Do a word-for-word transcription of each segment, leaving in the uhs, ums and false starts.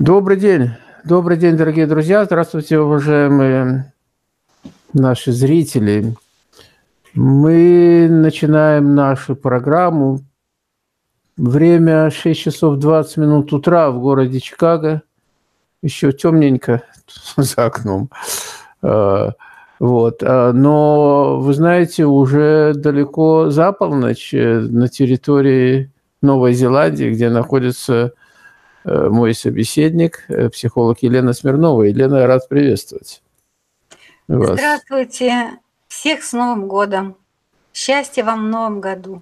Добрый день. Добрый день, дорогие друзья. Здравствуйте, уважаемые наши зрители. Мы начинаем нашу программу. Время шесть часов двадцать минут утра в городе Чикаго. Еще темненько за окном. Вот. Но, вы знаете, уже далеко за полночь на территории Новой Зеландии, где находится мой собеседник, психолог Елена Смирнова. Елена, я рад приветствовать вас. Здравствуйте. Всех с Новым годом. Счастья вам в Новом году.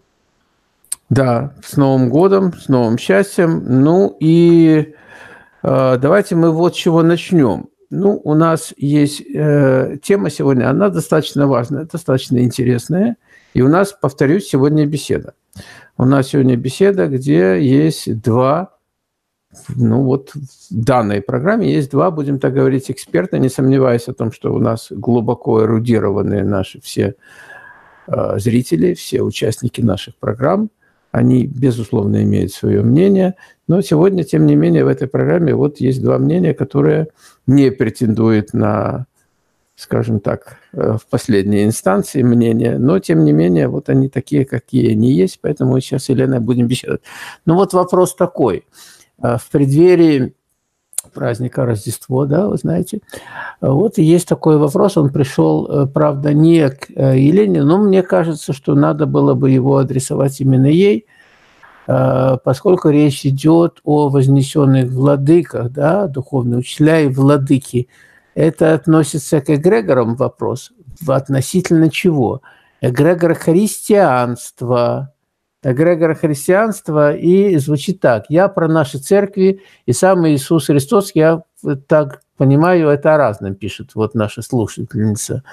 Да, с Новым годом, с новым счастьем. Ну и э, давайте мы вот с чего начнем. Ну, у нас есть э, тема сегодня, она достаточно важная, достаточно интересная. И у нас, повторюсь, сегодня беседа. У нас сегодня беседа, где есть два... Ну вот в данной программе есть два, будем так говорить, эксперта, не сомневаясь о том, что у нас глубоко эрудированные наши все э, зрители, все участники наших программ, они, безусловно, имеют свое мнение, но сегодня, тем не менее, в этой программе вот есть два мнения, которые не претендуют на, скажем так, в последней инстанции мнения, но, тем не менее, вот они такие, какие они есть, поэтому сейчас с Еленой будем беседовать. Ну вот вопрос такой. В преддверии праздника Рождества, да, вы знаете, вот и есть такой вопрос, он пришел, правда, не к Елене, но мне кажется, что надо было бы его адресовать именно ей, поскольку речь идет о вознесенных владыках, да, духовные учителя и владыки. Это относится к эгрегорам вопрос, относительно чего? Эгрегор христианства, эгрегор христианства, и звучит так. Я про наши церкви, и сам Иисус Христос, я так понимаю, это о разном пишет вот наша слушательница.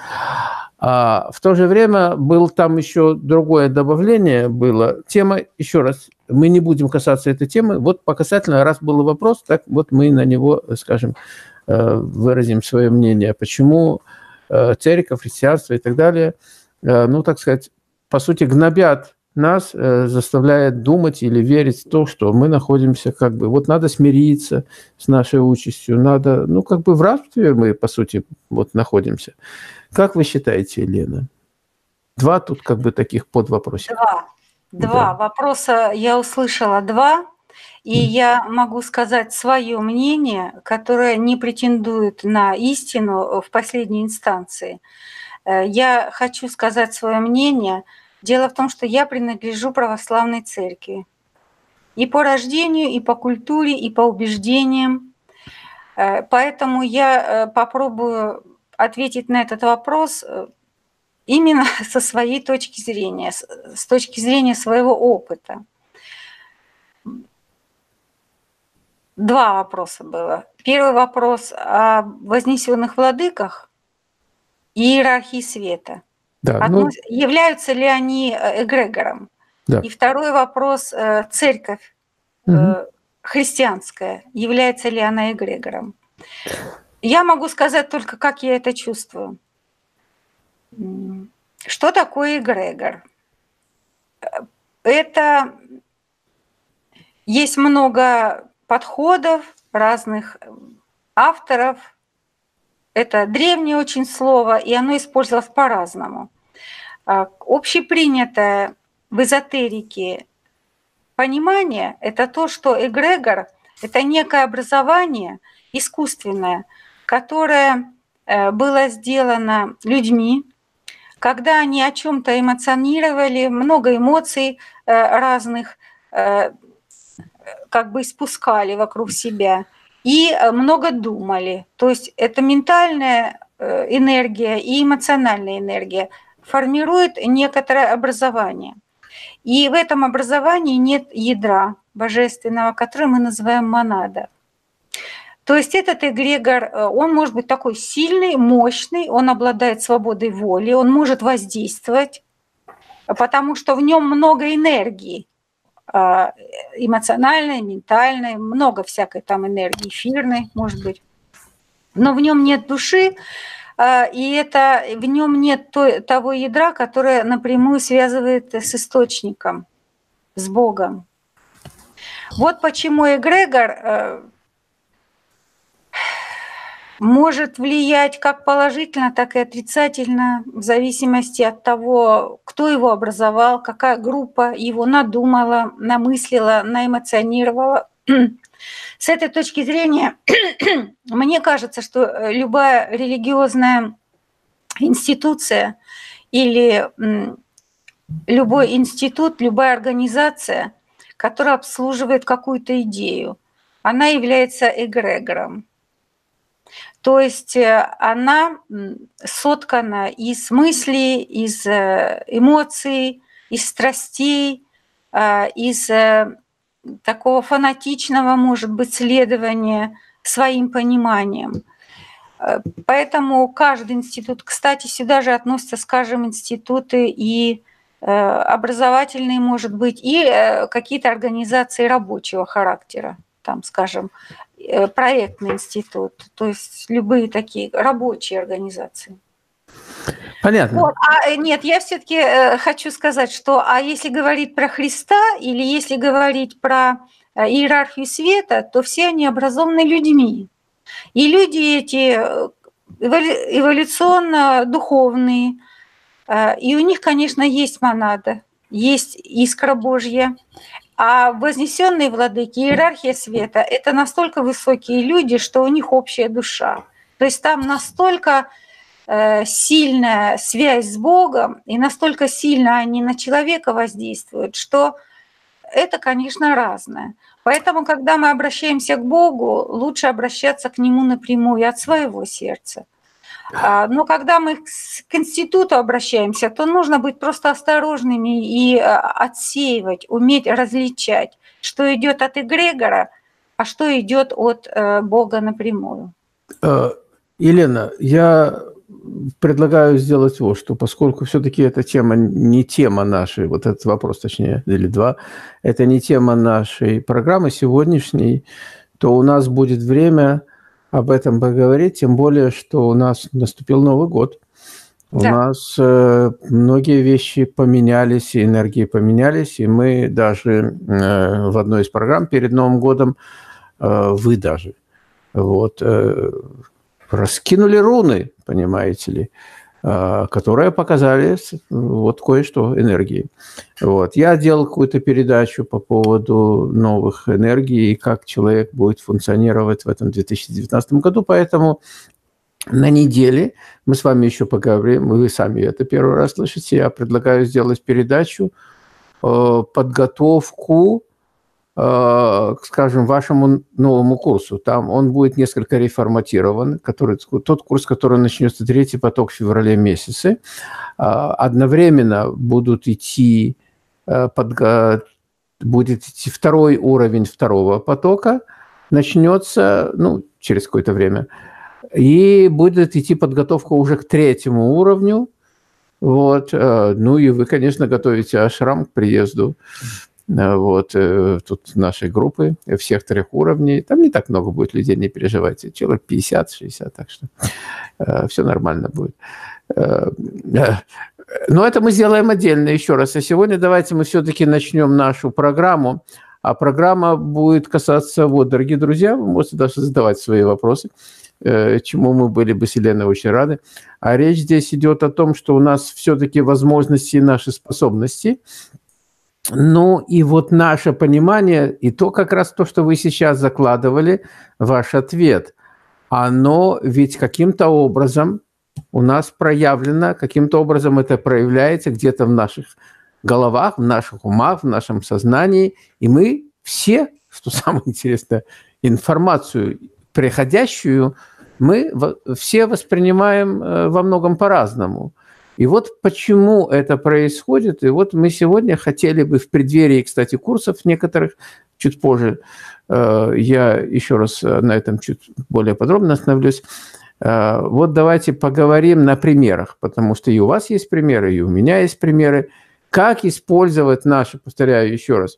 А в то же время был там еще другое добавление было. Тема, еще раз, мы не будем касаться этой темы. Вот по касательно, раз был вопрос, так вот мы на него, скажем, выразим свое мнение. Почему церковь, христианство и так далее, ну, так сказать, по сути, гнобят нас, э, заставляет думать или верить в то, что мы находимся как бы... Вот надо смириться с нашей участью, надо... Ну, как бы в рабстве мы, по сути, вот находимся. Как вы считаете, Елена? Два тут как бы таких подвопросика. Два. Два да. Вопроса я услышала, два. И mm. я могу сказать свое мнение, которое не претендует на истину в последней инстанции. Я хочу сказать свое мнение... Дело в том, что я принадлежу православной церкви. И по рождению, и по культуре, и по убеждениям. Поэтому я попробую ответить на этот вопрос именно со своей точки зрения, с точки зрения своего опыта. Два вопроса было. Первый вопрос о вознесенных владыках и иерархии света. Да, Относ... ну... Являются ли они эгрегором? Да. И второй вопрос, церковь угу. христианская, является ли она эгрегором? Я могу сказать только, как я это чувствую. Что такое эгрегор? Это есть много подходов разных авторов. Это древнее очень слово, и оно использовалось по-разному. Общепринятое в эзотерике понимание – это то, что эгрегор – это некое образование искусственное, которое было сделано людьми, когда они о чем-то эмоционировали, много эмоций разных как бы испускали вокруг себя и много думали. То есть это ментальная энергия и эмоциональная энергия формирует некоторое образование. И в этом образовании нет ядра божественного, которое мы называем монада. То есть этот эгрегор, он может быть такой сильный, мощный, он обладает свободой воли, он может воздействовать, потому что в нем много энергии, эмоциональной, ментальной, много всякой там энергии, эфирной, может быть. Но в нем нет души, и это, в нем нет той, того ядра, которое напрямую связывает с источником, с Богом. Вот почему эгрегор может влиять как положительно, так и отрицательно, в зависимости от того, кто его образовал, какая группа его надумала, намыслила, наэмоционировала. С этой точки зрения, мне кажется, что любая религиозная институция или любой институт, любая организация, которая обслуживает какую-то идею, она является эгрегором. То есть она соткана из мыслей, из эмоций, из страстей, из такого фанатичного, может быть, следования своим пониманием. Поэтому каждый институт, кстати, сюда же относятся, скажем, институты и образовательные, может быть, и какие-то организации рабочего характера, там, скажем, проектный институт, то есть любые такие рабочие организации. Понятно. Вот. А, нет, я все-таки э, хочу сказать, что а если говорить про Христа или если говорить про э, иерархию света, то все они образованы людьми. И люди эти эволюционно духовные, э, и у них, конечно, есть монада, есть искра Божья. А вознесенные владыки, иерархия света – это настолько высокие люди, что у них общая душа. То есть там настолько э, сильная связь с Богом и настолько сильно они на человека воздействуют, что это, конечно, разное. Поэтому, когда мы обращаемся к Богу, лучше обращаться к Нему напрямую от своего сердца. Но когда мы к институту обращаемся, то нужно быть просто осторожными и отсеивать, уметь различать, что идет от эгрегора, а что идет от Бога напрямую. Елена, я предлагаю сделать вот что, поскольку все-таки эта тема не тема нашей, вот этот вопрос, точнее, или два, это не тема нашей программы сегодняшней, то у нас будет время об этом поговорить, тем более, что у нас наступил Новый год. У да. нас э, многие вещи поменялись, и энергии поменялись, и мы даже э, в одной из программ перед Новым годом, э, вы даже, вот, э, раскинули руны, понимаете ли, э, которые показали вот кое-что энергии. Вот. Я делал какую-то передачу по поводу новых энергий и как человек будет функционировать в этом две тысячи девятнадцатом году, поэтому на неделе мы с вами еще поговорим, вы сами это первый раз слышите, я предлагаю сделать передачу, э, подготовку, э, скажем, вашему новому курсу. Там он будет несколько реформатирован, который, тот курс, который начнется третий поток в феврале месяце. Э, одновременно будут идти, э, подго... будет идти второй уровень второго потока, начнется, ну, через какое-то время. И будет идти подготовка уже к третьему уровню. Вот. Ну и вы, конечно, готовите ашрам к приезду вот, тут нашей группы всех трех уровней. Там не так много будет людей, не переживайте. Человек пятьдесят-шестьдесят, так что все нормально будет. Но это мы сделаем отдельно еще раз. А сегодня давайте мы все-таки начнем нашу программу. А программа будет касаться, вот, дорогие друзья, вы можете даже задавать свои вопросы, чему мы были бы с Еленой очень рады. А речь здесь идет о том, что у нас все-таки возможности и наши способности. Ну и вот наше понимание, и то как раз то, что вы сейчас закладывали, ваш ответ, оно ведь каким-то образом у нас проявлено, каким-то образом это проявляется где-то в наших головах, в наших умах, в нашем сознании. И мы все, что самое интересное, информацию приходящую мы все воспринимаем во многом по-разному. И вот почему это происходит. И вот мы сегодня хотели бы в преддверии, кстати, курсов некоторых, чуть позже, я еще раз на этом чуть более подробно остановлюсь. Вот давайте поговорим на примерах, потому что и у вас есть примеры, и у меня есть примеры, как использовать наши, повторяю еще раз,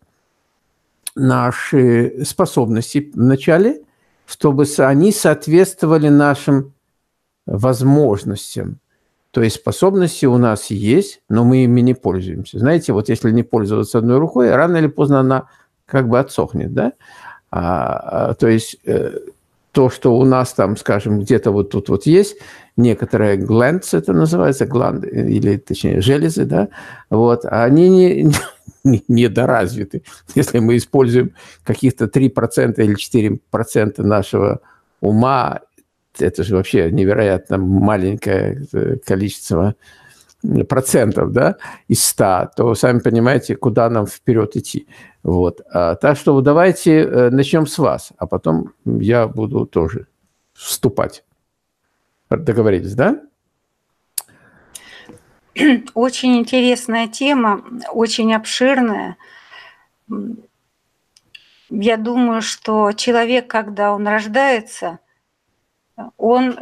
наши способности вначале, чтобы они соответствовали нашим возможностям. То есть способности у нас есть, но мы ими не пользуемся. Знаете, вот если не пользоваться одной рукой, рано или поздно она как бы отсохнет, да? А, то есть то, что у нас там, скажем, где-то вот тут вот есть некоторые glands, это называется, гланды, или, точнее, железы, да, вот, они не, не, недоразвиты. Если мы используем каких-то три процента или четыре процента нашего ума, это же вообще невероятно маленькое количество процентов, да, из ста, то сами понимаете, куда нам вперед идти. Вот. А, так что давайте начнем с вас, а потом я буду тоже вступать. Договорились, да? Очень интересная тема, очень обширная. Я думаю, что человек, когда он рождается, он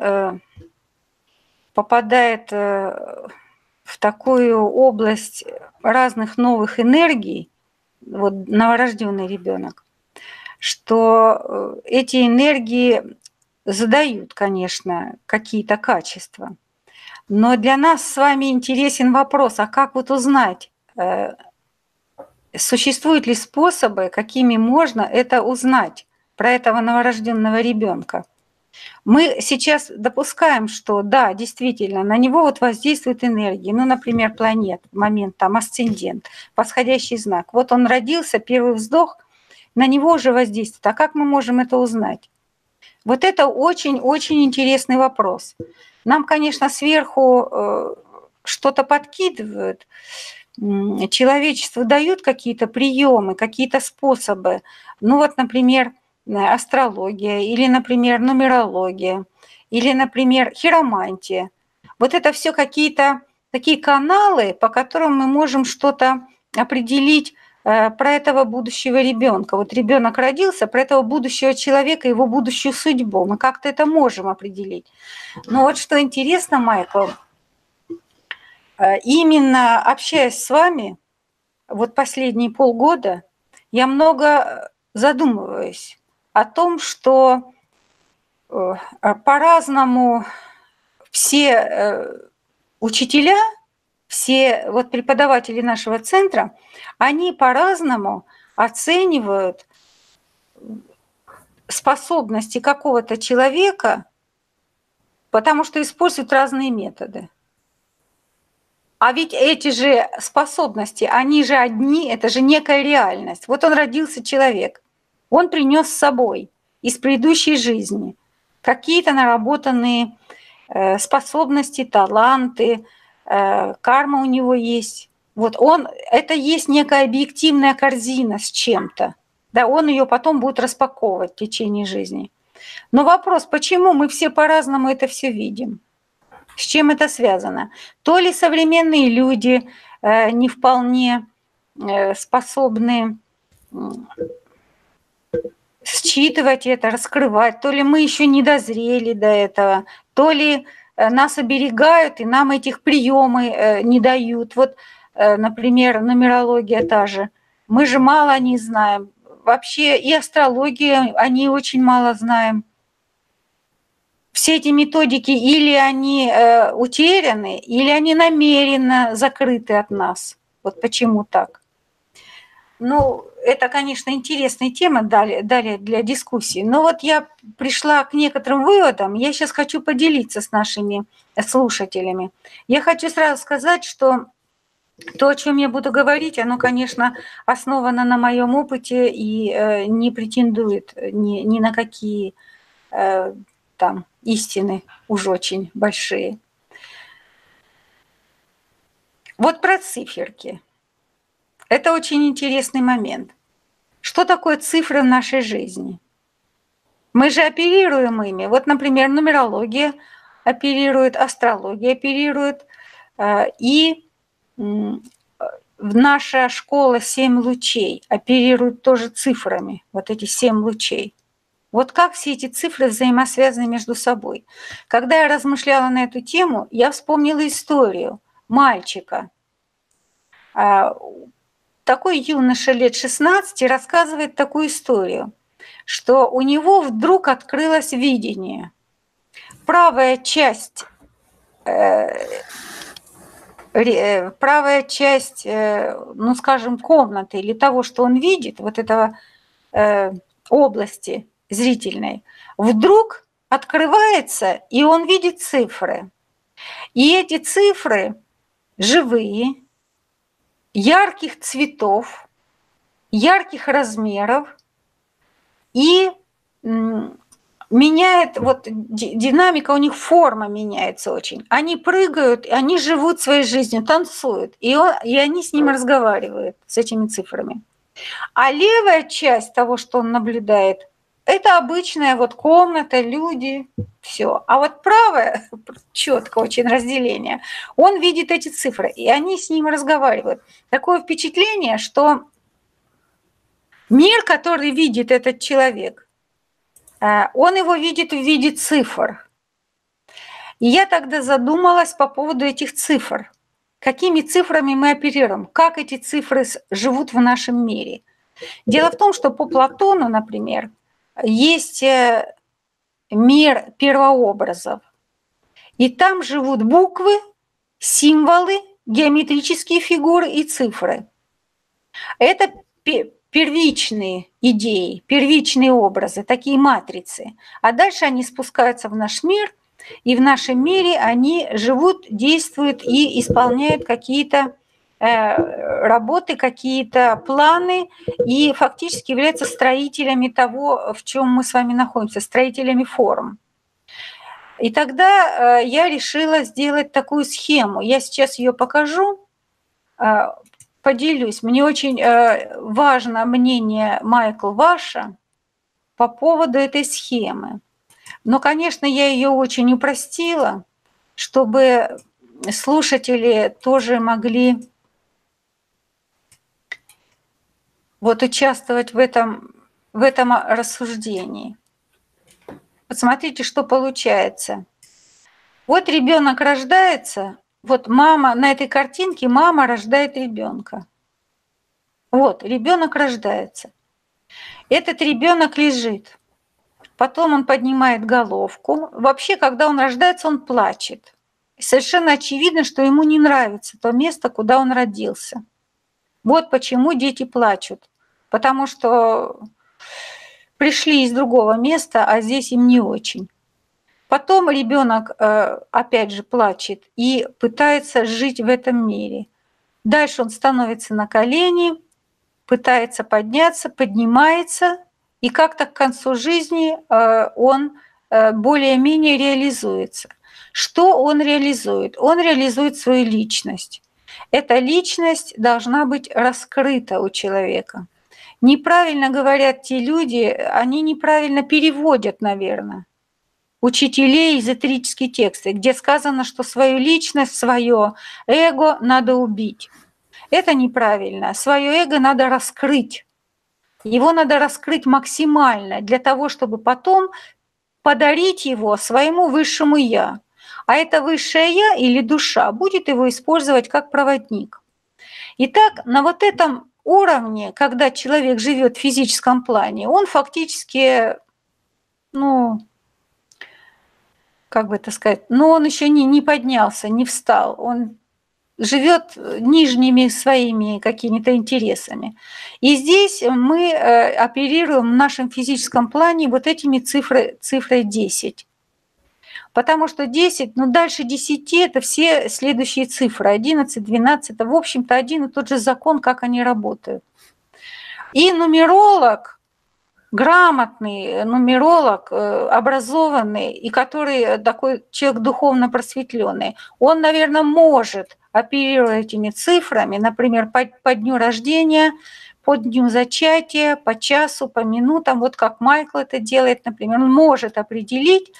попадает в такую область разных новых энергий, вот новорожденный ребенок, что эти энергии задают, конечно, какие-то качества. Но для нас с вами интересен вопрос, а как вот узнать, существуют ли способы, какими можно это узнать про этого новорожденного ребенка? Мы сейчас допускаем, что да, действительно, на него вот воздействует энергия, ну, например, планета, момент там асцендент, восходящий знак. Вот он родился, первый вздох, на него уже воздействует. А как мы можем это узнать? Вот это очень-очень интересный вопрос. Нам, конечно, сверху что-то подкидывают, человечеству дают какие-то приемы, какие-то способы. Ну вот, например, астрология, или, например, нумерология, или, например, хиромантия. Вот это все какие-то такие каналы, по которым мы можем что-то определить про этого будущего ребенка. Вот ребенок родился, про этого будущего человека, его будущую судьбу. Мы как-то это можем определить. Но вот что интересно, Майкл, именно общаясь с вами, вот последние полгода, я много задумываюсь о том, что по-разному все учителя, все вот преподаватели нашего центра, они по-разному оценивают способности какого-то человека, потому что используют разные методы. А ведь эти же способности, они же одни, это же некая реальность. Вот он родился человек, он принес с собой из предыдущей жизни какие-то наработанные способности, таланты, карма у него есть. Вот он, это есть некая объективная корзина с чем-то. Да, он ее потом будет распаковывать в течение жизни. Но вопрос, почему мы все по-разному это все видим? С чем это связано? То ли современные люди э, не вполне э, способны э, считывать это, раскрывать, то ли мы еще не дозрели до этого, то ли э, нас оберегают и нам этих приемы э, не дают. Вот, э, например, нумерология та же. Мы же мало не знаем. Вообще и астрологию они очень мало знаем. Все эти методики или они э, утеряны, или они намеренно закрыты от нас. Вот почему так? Ну, это, конечно, интересная тема далее, далее для дискуссии. Но вот я пришла к некоторым выводам. Я сейчас хочу поделиться с нашими слушателями. Я хочу сразу сказать, что то, о чем я буду говорить, оно, конечно, основано на моем опыте и э, не претендует ни, ни на какие э, там истины уж очень большие. Вот про циферки. Это очень интересный момент. Что такое цифры в нашей жизни? Мы же оперируем ими. Вот, например, нумерология оперирует, астрология оперирует, и наша школа «Семь лучей» оперирует тоже цифрами, вот эти семь лучей. Вот как все эти цифры взаимосвязаны между собой. Когда я размышляла на эту тему, я вспомнила историю мальчика. Такой юноша лет шестнадцати рассказывает такую историю, что у него вдруг открылось видение. Правая часть, э, правая часть, э, ну скажем, комнаты или того, что он видит, вот этого э, области, зрительной, вдруг открывается, и он видит цифры. И эти цифры живые, ярких цветов, ярких размеров, и меняет, вот динамика у них, форма меняется очень. Они прыгают, они живут своей жизнью, танцуют, и, он, и они с ним разговаривают, с этими цифрами. А левая часть того, что он наблюдает, это обычная вот комната, люди, все. А вот правая, четко очень разделение, он видит эти цифры, и они с ним разговаривают. Такое впечатление, что мир, который видит этот человек, он его видит в виде цифр. И я тогда задумалась по поводу этих цифр. Какими цифрами мы оперируем? Как эти цифры живут в нашем мире? Дело в том, что по Платону, например, есть мир первообразов. И там живут буквы, символы, геометрические фигуры и цифры. Это первичные идеи, первичные образы, такие матрицы. А дальше они спускаются в наш мир, и в нашем мире они живут, действуют и исполняют какие-то э, работы, какие-то планы, и фактически являются строителями того, в чем мы с вами находимся, строителями форм. И тогда э, я решила сделать такую схему. Я сейчас ее покажу. Э, Поделюсь. Мне очень э, важно мнение, Майкл, ваше по поводу этой схемы. Но, конечно, я ее очень упростила, чтобы слушатели тоже могли вот участвовать в этом, в этом рассуждении. Посмотрите, что получается. Вот ребенок рождается. Вот мама, на этой картинке мама рождает ребенка. Вот, ребенок рождается. Этот ребенок лежит. Потом он поднимает головку. Вообще, когда он рождается, он плачет. И совершенно очевидно, что ему не нравится то место, куда он родился. Вот почему дети плачут. Потому что пришли из другого места, а здесь им не очень. Потом ребенок опять же плачет и пытается жить в этом мире. Дальше он становится на колени, пытается подняться, поднимается, и как-то к концу жизни он более-менее реализуется. Что он реализует? Он реализует свою личность. Эта личность должна быть раскрыта у человека. Неправильно говорят те люди, они неправильно переводят, наверное, учителей эзотерические тексты, где сказано, что свою личность, свое эго надо убить. Это неправильно. Свое эго надо раскрыть. Его надо раскрыть максимально для того, чтобы потом подарить его своему высшему «я». А это высшее «я» или душа будет его использовать как проводник. Итак, на вот этом уровне, когда человек живет в физическом плане, он фактически, ну, как бы это сказать, но он еще не, не поднялся, не встал, он живет нижними своими какими-то интересами. И здесь мы оперируем в нашем физическом плане вот этими цифрой, цифрой десять. Потому что десять, ну дальше десяти это все следующие цифры, одиннадцать, двенадцать, это в общем-то один и тот же закон, как они работают. И нумеролог, грамотный нумеролог, образованный, и который такой человек духовно просветленный, он, наверное, может, оперируя этими цифрами, например, по, по дню рождения, по дню зачатия, по часу, по минутам, вот как Майкл это делает, например, он может определить,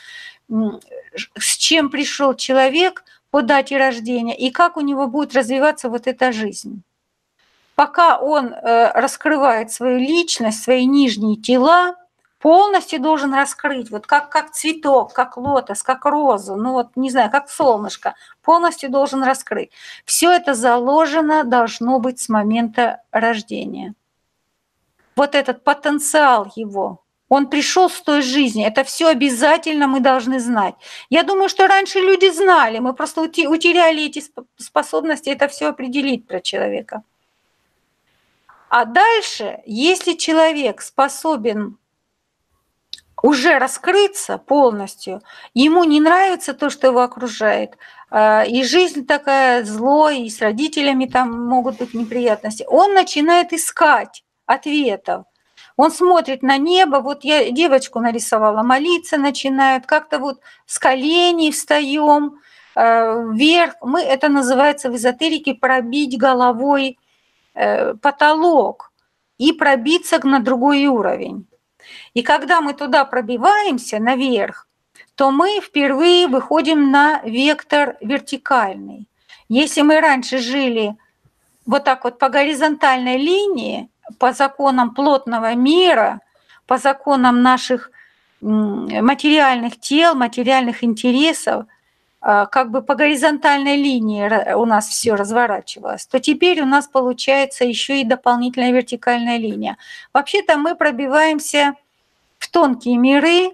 с чем пришел человек по дате рождения и как у него будет развиваться вот эта жизнь. Пока он раскрывает свою личность, свои нижние тела, полностью должен раскрыть, вот как, как цветок, как лотос, как розу, ну вот не знаю, как солнышко, полностью должен раскрыть. Все это заложено должно быть с момента рождения. Вот этот потенциал его, он пришел с той жизни, это все обязательно мы должны знать. Я думаю, что раньше люди знали, мы просто утеряли эти способности это все определить про человека. А дальше, если человек способен уже раскрыться полностью, ему не нравится то, что его окружает, и жизнь такая злой, и с родителями там могут быть неприятности, он начинает искать ответов. Он смотрит на небо, вот я девочку нарисовала, молиться начинают, как-то вот с коленей встаем вверх. Мы, это называется в эзотерике пробить головой потолок и пробиться на другой уровень. И когда мы туда пробиваемся наверх, то мы впервые выходим на вектор вертикальный. Если мы раньше жили вот так вот по горизонтальной линии, по законам плотного мира, по законам наших материальных тел, материальных интересов, как бы по горизонтальной линии у нас все разворачивалось, то теперь у нас получается еще и дополнительная вертикальная линия. Вообще-то мы пробиваемся в тонкие миры,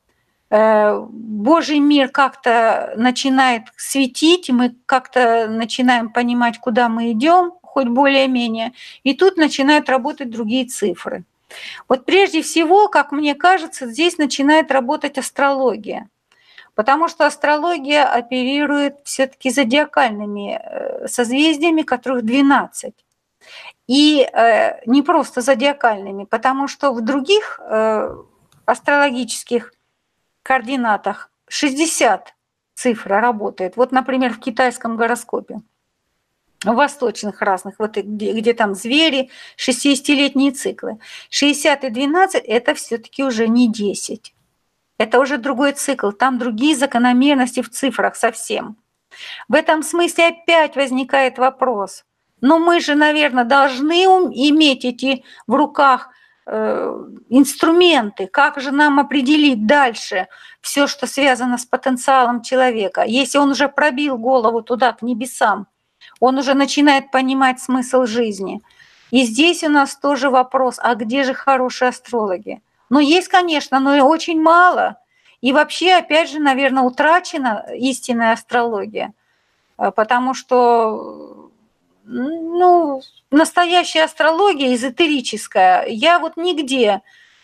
Божий мир как-то начинает светить, мы как-то начинаем понимать, куда мы идем, хоть более-менее, и тут начинают работать другие цифры. Вот прежде всего, как мне кажется, здесь начинает работать астрология, потому что астрология оперирует все-таки зодиакальными созвездиями, которых двенадцать. И не просто зодиакальными, потому что в других астрологических координатах шестьдесят цифра работает. Вот, например, в китайском гороскопе, в восточных разных, вот где, где там звери, шестидесятилетние циклы. шестьдесят и двенадцать – это все-таки уже не десять. Это уже другой цикл, там другие закономерности в цифрах совсем. В этом смысле опять возникает вопрос. Но мы же, наверное, должны иметь эти в руках инструменты, как же нам определить дальше все, что связано с потенциалом человека. Если он уже пробил голову туда, к небесам, он уже начинает понимать смысл жизни. И здесь у нас тоже вопрос, а где же хорошие астрологи? Ну, есть, конечно, но и очень мало. И вообще, опять же, наверное, утрачена истинная астрология, потому что, ну, настоящая астрология, эзотерическая, я вот нигде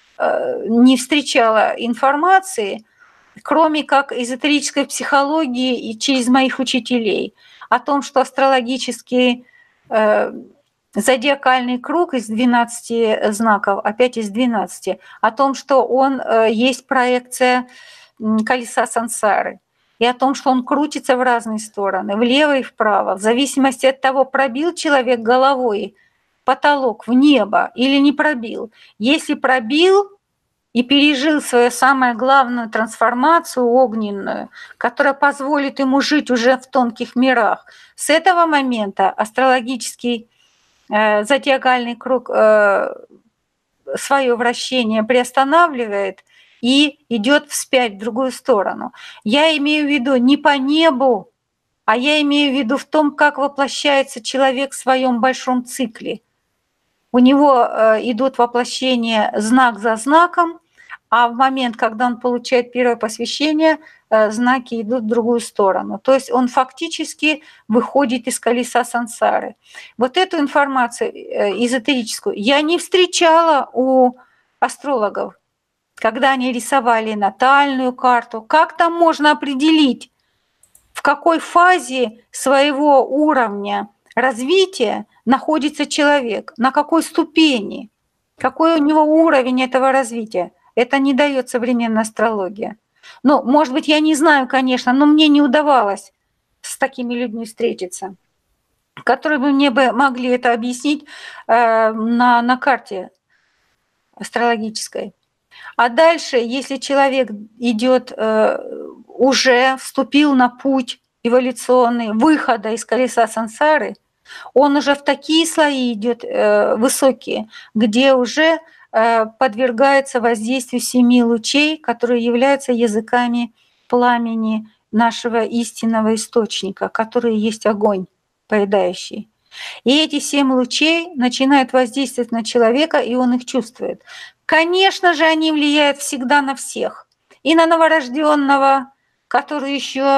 не встречала информации, кроме как эзотерической психологии и через моих учителей, о том, что астрологический э, зодиакальный круг из двенадцати знаков, опять из двенадцати, о том, что он э, есть проекция колеса сансары, и о том, что он крутится в разные стороны, влево и вправо, в зависимости от того, пробил человек головой потолок в небо или не пробил. Если пробил и пережил свою самую главную трансформацию огненную, которая позволит ему жить уже в тонких мирах, с этого момента астрологический э, зодиакальный круг э, свое вращение приостанавливает и идет вспять в другую сторону. Я имею в виду не по небу, а я имею в виду в том, как воплощается человек в своем большом цикле. У него идут воплощения знак за знаком, а в момент, когда он получает первое посвящение, знаки идут в другую сторону. То есть он фактически выходит из колеса сансары. Вот эту информацию эзотерическую я не встречала у астрологов, когда они рисовали натальную карту. Как там можно определить, в какой фазе своего уровня развития находится человек, на какой ступени, какой у него уровень этого развития. Это не дает современная астрология. Ну, может быть, я не знаю, конечно, но мне не удавалось с такими людьми встретиться, которые бы мне бы могли это объяснить э, на, на карте астрологической. А дальше, если человек идет, э, уже вступил на путь эволюционный выхода из колеса сансары, он уже в такие слои идет э, высокие, где уже э, подвергается воздействию семи лучей, которые являются языками пламени нашего истинного источника, который есть огонь поедающий. И эти семь лучей начинают воздействовать на человека, и он их чувствует. Конечно же, они влияют всегда на всех. И на новорожденного, который еще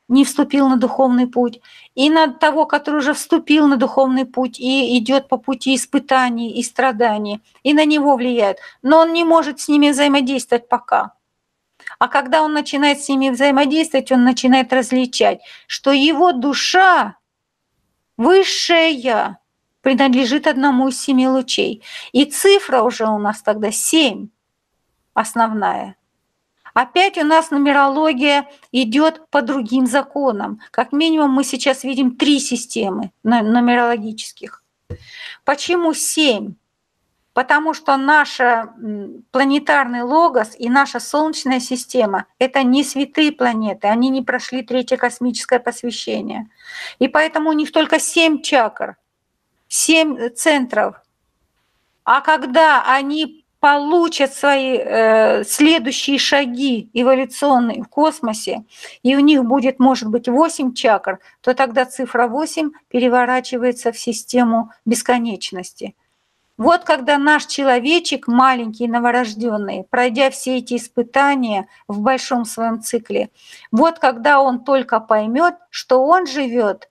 не вступил на духовный путь, и на того, который уже вступил на духовный путь и идет по пути испытаний и страданий, и на него влияет. Но он не может с ними взаимодействовать пока. А когда он начинает с ними взаимодействовать, он начинает различать, что его душа, высшее Я, принадлежит одному из семи лучей. И цифра уже у нас тогда семь, основная. Опять у нас нумерология идет по другим законам. Как минимум мы сейчас видим три системы нумерологических. Почему семь? Потому что наш планетарный логос и наша Солнечная система – это не святые планеты, они не прошли третье космическое посвящение. И поэтому у них только семь чакр, семь центров. А когда они получат свои э, следующие шаги эволюционные в космосе, и у них будет, может быть, восемь чакр, то тогда цифра восемь переворачивается в систему бесконечности. Вот когда наш человечек, маленький, новорожденный, пройдя все эти испытания в большом своем цикле, вот когда он только поймет, что он живет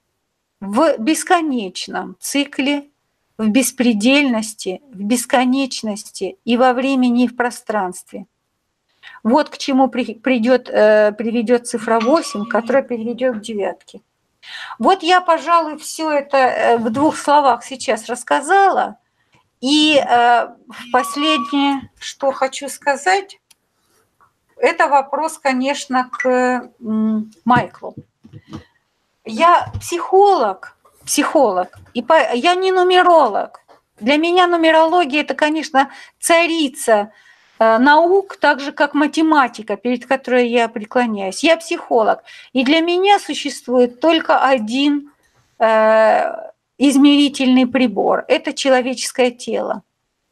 в бесконечном цикле, в беспредельности, в бесконечности и во времени, и в пространстве. Вот к чему придет, приведет цифра восемь, которая переведет к девятке. Вот я, пожалуй, все это в двух словах сейчас рассказала. И последнее, что хочу сказать, это вопрос, конечно, к Майклу. Я психолог, психолог, и по, я не нумеролог. Для меня нумерология – это, конечно, царица э, наук, так же, как математика, перед которой я преклоняюсь. Я психолог, и для меня существует только один э, измерительный прибор – это человеческое тело.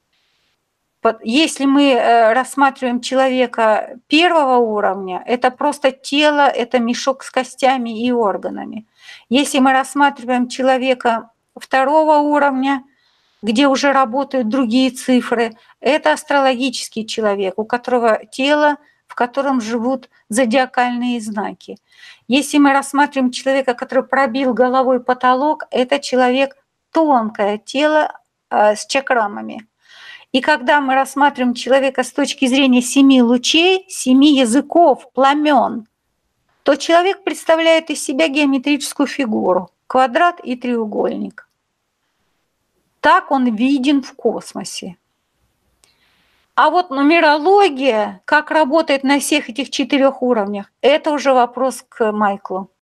Если мы рассматриваем человека первого уровня, это просто тело, это мешок с костями и органами. Если мы рассматриваем человека второго уровня, где уже работают другие цифры, это астрологический человек, у которого тело, в котором живут зодиакальные знаки. Если мы рассматриваем человека, который пробил головой потолок, это человек тонкое тело с чакрамами. И когда мы рассматриваем человека с точки зрения семи лучей, семи языков, пламен, то человек представляет из себя геометрическую фигуру, квадрат и треугольник. Так он виден в космосе. А вот нумерология, как работает на всех этих четырех уровнях, это уже вопрос к Майклу.